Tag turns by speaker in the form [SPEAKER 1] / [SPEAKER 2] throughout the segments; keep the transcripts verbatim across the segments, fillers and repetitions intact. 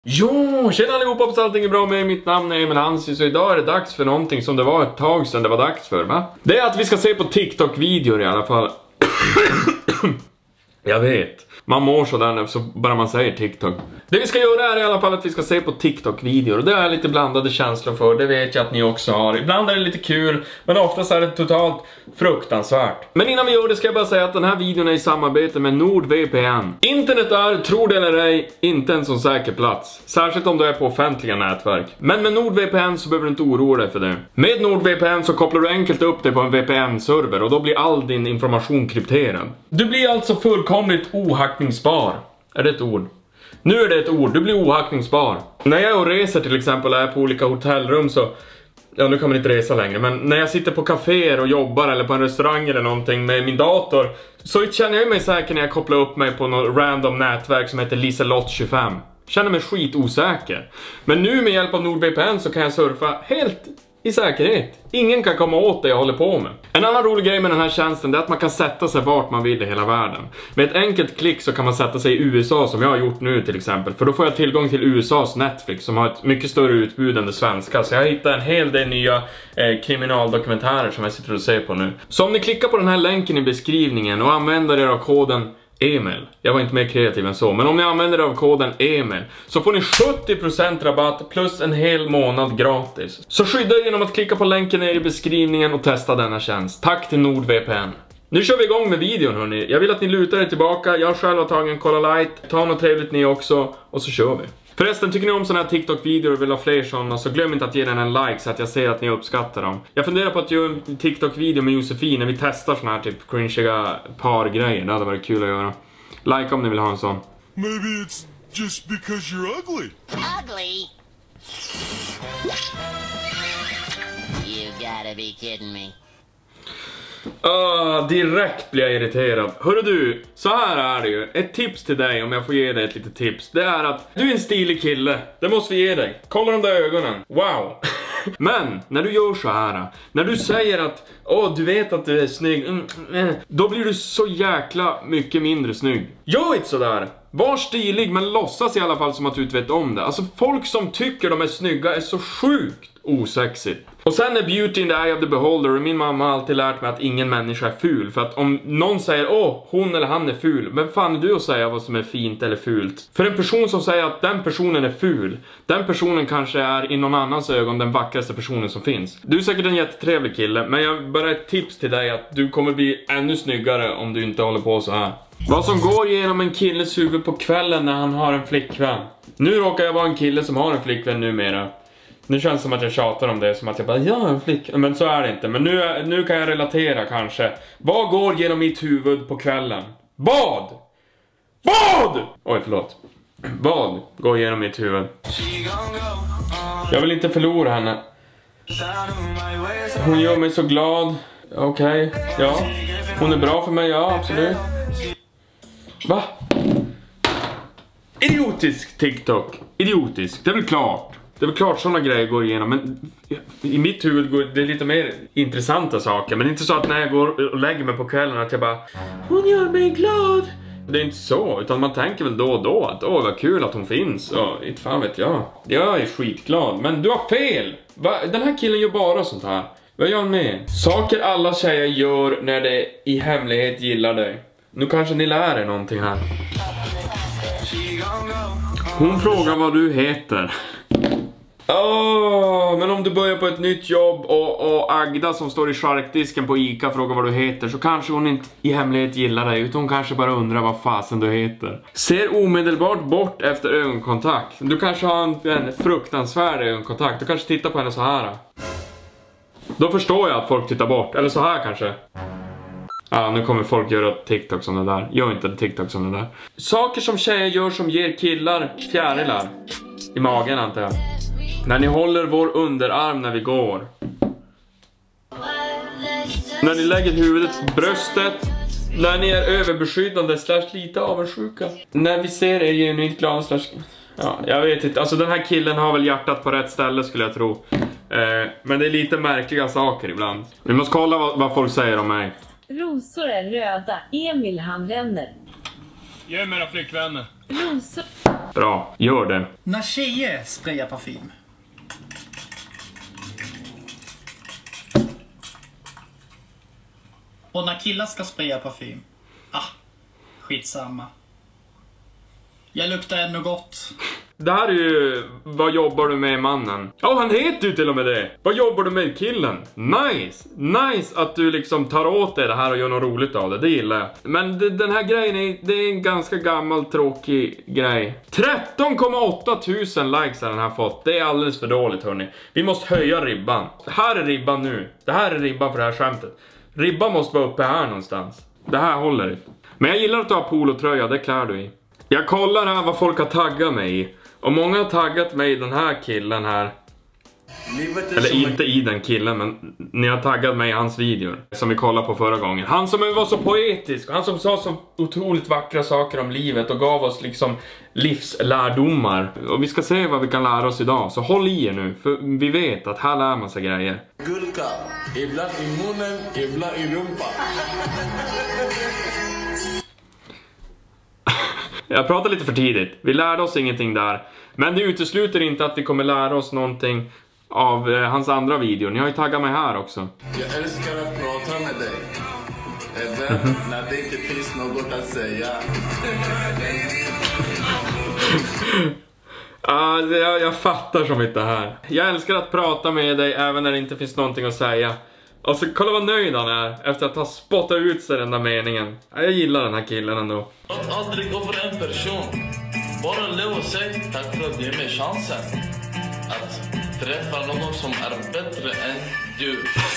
[SPEAKER 1] Jo, tjena allihopa, hoppas allting är bra med. Mitt namn är Emil Hansi, så idag är det dags för någonting som det var ett tag sedan det var dags för, va? Det är att vi ska se på TikTok-videor i alla fall. Jag vet, man mår sådär så bara man säger TikTok. Det vi ska göra är i alla fall att vi ska se på TikTok-videor. Och det är lite blandade känslor för, det vet jag att ni också har. Ibland är det lite kul, men oftast är det totalt fruktansvärt. Men innan vi gör det ska jag bara säga att den här videon är i samarbete med NordVPN. Internet är, tror det eller ej, inte en så säker plats. Särskilt om du är på offentliga nätverk. Men med NordVPN så behöver du inte oroa dig för det. Med NordVPN så kopplar du enkelt upp dig på en V P N-server och då blir all din information krypterad. Du blir alltså fullkomligt ohackningsbar. Är det ett ord? Nu är det ett ord, du blir ohackningsbar. När jag är och reser till exempel, är på olika hotellrum så... Ja, nu kan man inte resa längre, men när jag sitter på kaféer och jobbar eller på en restaurang eller någonting med min dator, så känner jag mig säker när jag kopplar upp mig på något random nätverk som heter Liselott tjugofem. Känner mig skitosäker. Men nu med hjälp av NordVPN så kan jag surfa helt i säkerhet. Ingen kan komma åt det jag håller på med. En annan rolig grej med den här tjänsten är att man kan sätta sig vart man vill i hela världen. Med ett enkelt klick så kan man sätta sig i U S A som jag har gjort nu till exempel. För då får jag tillgång till U S A's Netflix som har ett mycket större utbud än det svenska. Så jag hittar en hel del nya eh, kriminaldokumentärer som jag sitter och ser på nu. Så om ni klickar på den här länken i beskrivningen och använder er av koden Emil. Jag var inte mer kreativ än så. Men om ni använder er av koden Emil så får ni sjuttio procent rabatt plus en hel månad gratis. Så skydda er genom att klicka på länken i beskrivningen och testa denna tjänst. Tack till NordVPN. Nu kör vi igång med videon hörni. Jag vill att ni lutar er tillbaka. Jag själv har tagit en Cola Light. Ta något trevligt ni också. Och så kör vi. Förresten, tycker ni om sådana här TikTok-videor och vill ha fler sådana så glöm inte att ge den en like så att jag ser att ni uppskattar dem. Jag funderar på att göra en TikTok-video med Josefin när vi testar såna här typ cringiga par-grejer. Det hade varit kul att göra. Like om ni vill ha en sån.
[SPEAKER 2] Maybe it's just because you're ugly.
[SPEAKER 3] Ugly? You gotta be kidding me.
[SPEAKER 1] Ah, direkt blir jag irriterad. Hörru du, så här är det ju. Ett tips till dig, om jag får ge dig ett litet tips. Det är att du är en stilig kille. Det måste vi ge dig. Kolla de där ögonen. Wow. Men, när du gör så här, när du säger att åh, du vet att du är snygg, mm, mm, då blir du så jäkla mycket mindre snygg. Gör inte sådär. Var stilig, men låtsas i alla fall som att du vet om det. Alltså folk som tycker de är snygga är så sjukt osexigt. Och sen är beauty in the eye of the beholder. Och min mamma har alltid lärt mig att ingen människa är ful. För att om någon säger åh, hon eller han är ful, vem fan är du att säga vad som är fint eller fult? För en person som säger att den personen är ful, den personen kanske är i någon annans ögon den vackraste personen som finns. Du är säkert en jättetrevlig kille, men jag bara ett tips till dig att du kommer bli ännu snyggare om du inte håller på så här. Vad som går genom en killes huvud på kvällen när han har en flickvän. Nu råkar jag vara en kille som har en flickvän numera. Nu känns det som att jag tjatar om det, som att jag bara, ja, en flick. Men så är det inte, men nu, nu kan jag relatera kanske. Vad går genom mitt huvud på kvällen? Vad? Vad? Oj, förlåt. Vad går genom mitt huvud? Jag vill inte förlora henne. Hon gör mig så glad. Okej, okay. Ja. Hon är bra för mig, ja, absolut. Va? Idiotisk TikTok. Idiotisk, det är väl klart. Det är väl klart sådana grejer går igenom. Men i mitt huvud går det lite mer intressanta saker. Men inte så att när jag går och lägger mig på kvällen att jag bara, hon gör mig glad. Det är inte så, utan man tänker väl då och då att åh, vad kul att hon finns. Och inte fan vet jag. Jag är skitglad, men du har fel. Va? Den här killen gör bara sånt här. Vad gör han med? Saker alla tjejer gör när det i hemlighet gillar dig. Nu kanske ni lär er någonting här. Hon frågar vad du heter. Åh, oh, men om du börjar på ett nytt jobb och, och Agda som står i charkdisken på Ica frågar vad du heter, så kanske hon inte i hemlighet gillar dig, utan hon kanske bara undrar vad fasen du heter. Ser omedelbart bort efter ögonkontakt. Du kanske har en, en fruktansvärd ögonkontakt. Du kanske tittar på henne så här. Då förstår jag att folk tittar bort. Eller så här kanske. Ja, ah, nu kommer folk göra TikTok som det där. Gör inte TikTok som det där. Saker som tjejer gör som ger killar fjärilar i magen, antar jag. När ni håller vår underarm när vi går. När ni lägger huvudet på bröstet. När ni är överbeskyddande slash lite avundsjuka. När vi ser er genuint glada slash... Ja, jag vet inte. Alltså den här killen har väl hjärtat på rätt ställe skulle jag tro. Eh, men det är lite märkliga saker ibland. Vi måste kolla vad, vad folk säger om mig.
[SPEAKER 4] Rosor är röda. Emil han vänner.
[SPEAKER 1] Ge mig era flickvänner.
[SPEAKER 4] Rosor.
[SPEAKER 1] Bra, gör det.
[SPEAKER 4] När tjejer sprayar parfym. Och när killar ska spraya parfym. Ah, skitsamma. Jag luktar ändå gott.
[SPEAKER 1] Det här är ju, vad jobbar du med mannen? Ja, han heter ju till och med det. Vad jobbar du med killen? Nice, nice att du liksom tar åt dig det här och gör något roligt av det, det gillar jag. Men det, den här grejen är, det är en ganska gammal tråkig grej. tretton komma åtta tusen likes har den här fått, det är alldeles för dåligt hörni. Vi måste höja ribban. Här är ribban nu, det här är ribban för det här skämtet. Ribban måste vara uppe här någonstans. Det här håller inte. Men jag gillar att du har polotröja, det klär du i. Jag kollar här vad folk har taggat mig i. Och många har taggat mig i den här killen här. Eller inte i den killen, men ni har taggat mig i hans videor som vi kollade på förra gången. Han som var så poetisk, han som sa så otroligt vackra saker om livet och gav oss liksom livslärdomar. Och vi ska se vad vi kan lära oss idag, så håll i er nu, för vi vet att här lär man sig grejer.
[SPEAKER 5] Gurka, ibland i munnen, ibland i rumpa.
[SPEAKER 1] Jag pratar lite för tidigt, vi lärde oss ingenting där. Men det utesluter inte att vi kommer lära oss någonting av eh, hans andra videor. Ni har ju taggat mig här också.
[SPEAKER 5] Jag älskar att prata med dig. Även när det inte finns något att säga.
[SPEAKER 1] Ah, jag, jag fattar som inte här. Jag älskar att prata med dig även när det inte finns någonting att säga. Och så kolla vad nöjd han är efter att ha spottat ut sig den där meningen. Jag gillar den här killen ändå.
[SPEAKER 5] Låt aldrig gå för en person. Bara lev och säg tack för att du ger mig chansen att träffa någon som är bättre än du.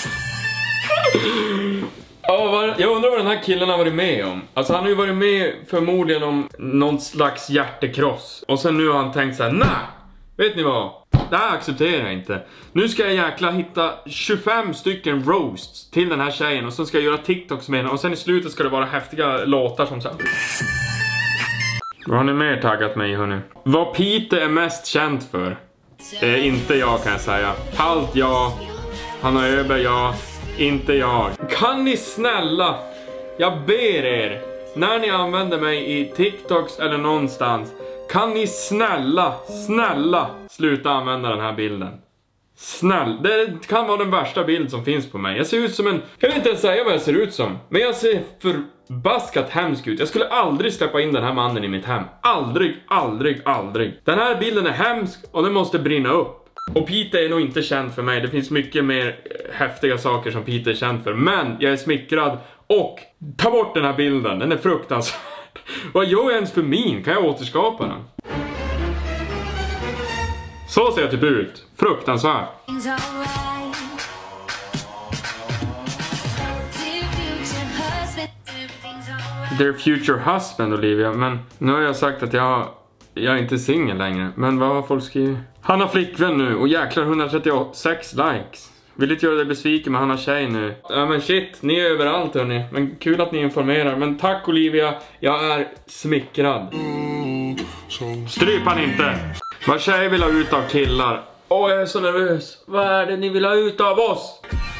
[SPEAKER 1] Ja, vad, jag undrar vad den här killen har varit med om. Alltså han har ju varit med förmodligen om någon slags hjärtekross. Och sen nu har han tänkt så här: nej, vet ni vad? Det här accepterar jag inte. Nu ska jag jäkla hitta tjugofem stycken roasts till den här tjejen. Och så ska jag göra TikToks med henne. Och sen i slutet ska det vara häftiga låtar som så här. Vad har ni mer taggat mig hörni? Vad Peter är mest känd för? Eh, inte jag kan jag säga. Halt ja. Han har över ja. Inte jag. Kan ni snälla, jag ber er, när ni använder mig i TikToks eller någonstans, kan ni snälla, snälla sluta använda den här bilden. Snäll, det kan vara den värsta bild som finns på mig. Jag ser ut som en, jag vill inte ens säga vad jag ser ut som, men jag ser förbaskat hemsk ut. Jag skulle aldrig släppa in den här mannen i mitt hem. Aldrig, aldrig, aldrig. Den här bilden är hemsk och den måste brinna upp. Och Peter är nog inte känd för mig. Det finns mycket mer häftiga saker som Peter är känd för. Men jag är smickrad. Och ta bort den här bilden, den är fruktansvärd. Vad gör jag ens för min? Kan jag återskapa den? Så ser jag typ ut. Fruktansvärt. Their future husband, Olivia. Men nu har jag sagt att jag, jag är inte singel längre. Men vad har folk skrivit? Han har flickvän nu och jäklar etthundratrettiosex likes. Vill inte göra dig besviken, men han har tjej nu. Ja men shit, ni är överallt hörni. Men kul att ni informerar. Men tack Olivia, jag är smickrad. Stryp han inte. Vad tjejer vill ha ut av killar? Åh, jag är så nervös. Vad är det ni vill ha ut av oss?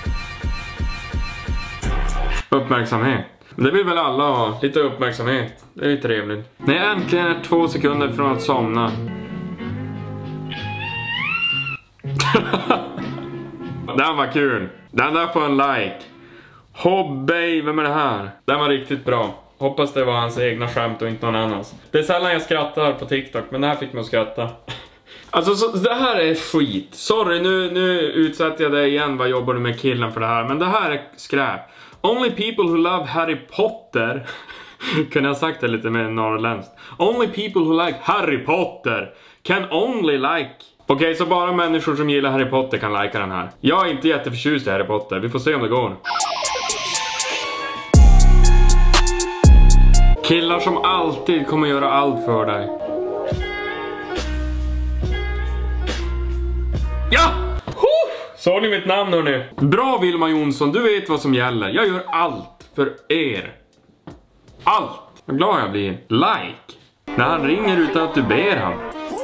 [SPEAKER 1] Uppmärksamhet. Det vill väl alla ha, lite uppmärksamhet. Det är ju trevligt. När jag äntligen är två sekunder från att somna. Den var kul. Den där får en like. Hobby, vem är det här? Den var riktigt bra. Hoppas det var hans egna skämt och inte någon annans. Det är sällan jag skrattar på TikTok, men det här fick mig att skratta. Alltså så, det här är skit. Sorry, nu, nu utsätter jag dig igen. Vad jobbar du med killen för det här? Men det här är skräp. Only people who love Harry Potter. Kunde jag sagt det lite mer norrländskt. Only people who like Harry Potter can only like. Okej, okay, så bara människor som gillar Harry Potter kan lika den här. Jag är inte jätteförtjust i Harry Potter. Vi får se om det går. Killar som alltid kommer göra allt för dig. Ja! Såg ni mitt namn hörni? Bra Vilma Jonsson, du vet vad som gäller. Jag gör allt för er. Allt. Vad glad jag blir. Like. När han ringer utan att du ber han.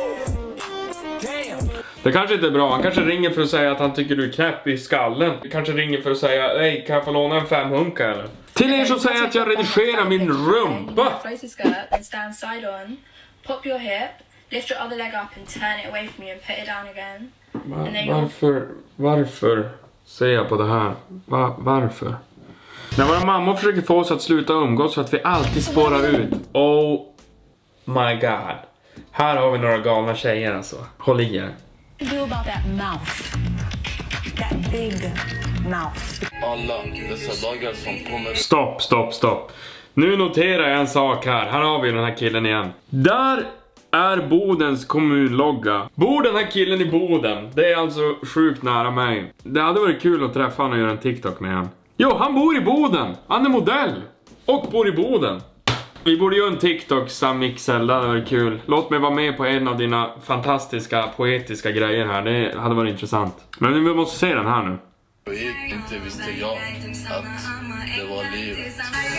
[SPEAKER 1] Det kanske inte är bra. Han kanske ringer för att säga att han tycker du är knäpp i skallen. Det kanske ringer för att säga, hej, kan jag få låna en femhunka eller? Till er som säger att jag redigerar min rumpa.
[SPEAKER 6] Pop your hip, Lift your other leg up and turn it away from you and put it down again.
[SPEAKER 1] Va,
[SPEAKER 6] And then you'll-
[SPEAKER 1] varför, varför ser jag på det här? Va, varför? När våra mammor försöker få oss att sluta umgås så att vi alltid spårar ut. Oh my god. Här har vi några galna tjejer alltså. Håll i er.
[SPEAKER 7] Do about that mouth. That big mouth.
[SPEAKER 5] Alla dessa dagar som kommer.
[SPEAKER 1] Stopp, stopp, stopp. Nu noterar jag en sak här. Här har vi den här killen igen. Där är Bodens kommunlogga. Bor den här killen i Boden? Det är alltså sjukt nära mig. Det hade varit kul att träffa honom och göra en TikTok med honom. Jo, han bor i Boden. Han är modell. Och bor i Boden. Vi borde göra en TikTok, Sam Mixel. Det hade varit kul. Låt mig vara med på en av dina fantastiska, poetiska grejer här. Det hade varit intressant. Men vi måste se den här nu.
[SPEAKER 5] Inte visste jag att det var livet.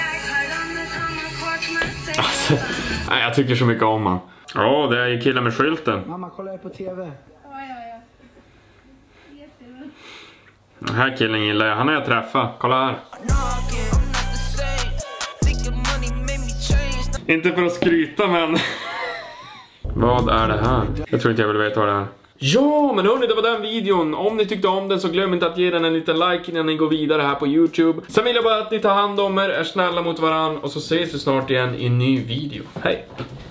[SPEAKER 1] Alltså, nej, jag tycker så mycket om han. Ja, oh, det är ju killen med skylten.
[SPEAKER 8] Mamma, kollar på tv.
[SPEAKER 1] Den här killen gillar jag. Han har jag träffat. Kolla här. Inte för att skryta, men... Vad är det här? Jag tror inte jag vill veta vad det är. Ja, men hörni, det var den videon. Om ni tyckte om den så glöm inte att ge den en liten like innan ni går vidare här på YouTube. Sen vill jag bara att ni tar hand om er, är snälla mot varann och så ses vi snart igen i en ny video. Hej!